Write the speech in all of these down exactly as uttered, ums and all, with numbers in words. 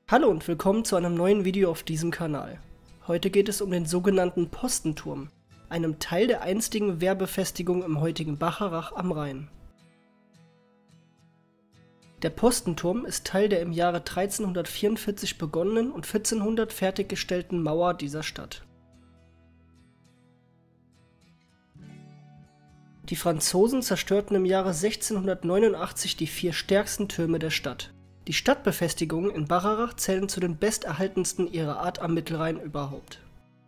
Hallo und willkommen zu einem neuen Video auf diesem Kanal. Heute geht es um den sogenannten Postenturm, einem Teil der einstigen Wehrbefestigung im heutigen Bacharach am Rhein. Der Postenturm ist Teil der im Jahre dreizehnhundertvierundvierzig begonnenen und vierzehnhundert fertiggestellten Mauer dieser Stadt. Die Franzosen zerstörten im Jahre sechzehnhundertneunundachtzig die vier stärksten Türme der Stadt. Die Stadtbefestigungen in Bacharach zählen zu den besterhaltensten ihrer Art am Mittelrhein überhaupt.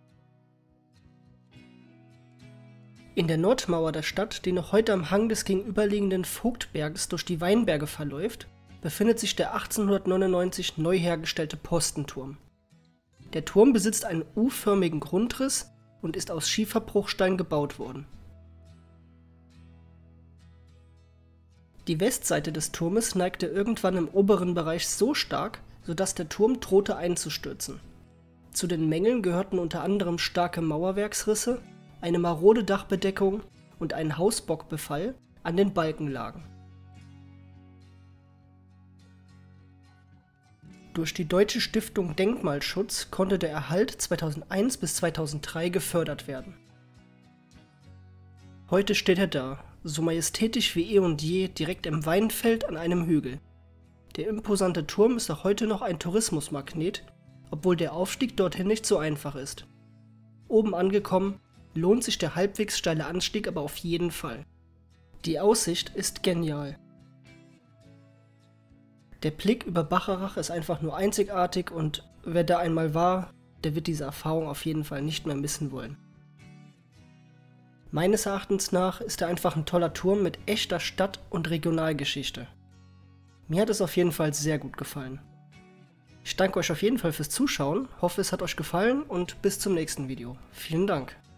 In der Nordmauer der Stadt, die noch heute am Hang des gegenüberliegenden Vogtberges durch die Weinberge verläuft, befindet sich der achtzehnhundertneunundneunzig neu hergestellte Postenturm. Der Turm besitzt einen U-förmigen Grundriss und ist aus Schieferbruchstein gebaut worden. Die Westseite des Turmes neigte irgendwann im oberen Bereich so stark, sodass der Turm drohte einzustürzen. Zu den Mängeln gehörten unter anderem starke Mauerwerksrisse, eine marode Dachbedeckung und ein Hausbockbefall an den Balkenlagen. Durch die Deutsche Stiftung Denkmalschutz konnte der Erhalt zweitausendeins bis zweitausenddrei gefördert werden. Heute steht er da, so majestätisch wie eh und je, direkt im Weinfeld an einem Hügel. Der imposante Turm ist auch heute noch ein Tourismusmagnet, obwohl der Aufstieg dorthin nicht so einfach ist. Oben angekommen, lohnt sich der halbwegs steile Anstieg aber auf jeden Fall. Die Aussicht ist genial. Der Blick über Bacharach ist einfach nur einzigartig und wer da einmal war, der wird diese Erfahrung auf jeden Fall nicht mehr missen wollen. Meines Erachtens nach ist er einfach ein toller Turm mit echter Stadt- und Regionalgeschichte. Mir hat es auf jeden Fall sehr gut gefallen. Ich danke euch auf jeden Fall fürs Zuschauen, hoffe es hat euch gefallen und bis zum nächsten Video. Vielen Dank.